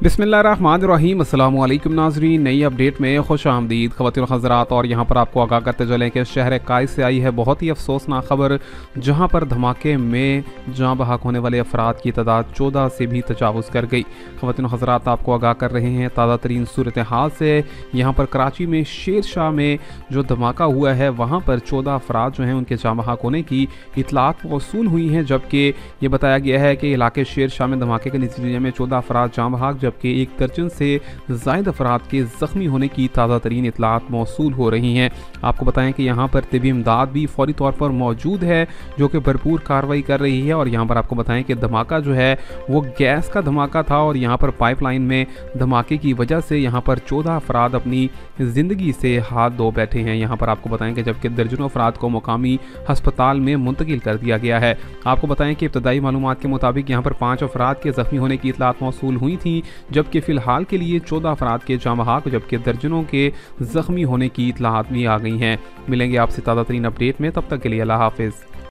बिस्मिल्लाहिर्रहमानिर्रहीम अस्सलामु अलैकुम नाज़रीन, नई अपडेट में खुश आमदीद ख़वातीन हज़रात। और यहाँ पर आपको आगाह करते चलें कि शहर कायस से आई है बहुत ही अफसोसनाक खबर, जहाँ पर धमाके में जाँ बहक होने वाले अफराद की तादाद 14 से भी तजावुज़ कर गई। ख़वातीन हज़रात आपको आगाह कर रहे हैं ताज़ा तरीन सूरत हाल से। यहाँ पर कराची में शेर शाह में जो धमाका हुआ है वहाँ पर 14 अफराद जो हैं उनके जाँ बहक होने की इतलात मौसूल हुई हैं, जबकि ये बताया गया है कि इलाके शेर शाह में धमाके के नतीजे में 14 अफराद जाँ बहक जबकि 1 दर्जन से ज़ायद अफराद के ज़ख्मी होने की ताज़ा तरीन इतलात मौसूल हो रही हैं। आपको बताएं कि यहाँ पर तिबी इमदाद भी फौरी तौर पर मौजूद है जो कि भरपूर कार्रवाई कर रही है। और यहाँ पर आपको बताएं कि धमाका जो है वो गैस का धमाका था और यहाँ पर पाइपलाइन में धमाके की वजह से यहाँ पर 14 अफराद अपनी ज़िंदगी से हाथ धो बैठे हैं। यहाँ पर आपको बताएं कि जबकि दर्जनों अफराद को मुकामी हस्पताल में मुंतकिल कर दिया गया है। आपको बताएं कि इब्तदाई मालूमात के मुताबिक यहाँ पर 5 अफराद के ज़ख्मी होने की इतलात मौसूल हुई थी, जबकि फ़िलहाल के लिए 14 अफराद के जाँ बहक जबकि दर्जनों के ज़ख्मी होने की इतलात भी आ गई हैं। मिलेंगे आपसे ताज़ा तरीन अपडेट में, तब तक के लिए अल्लाह हाफ़िज़।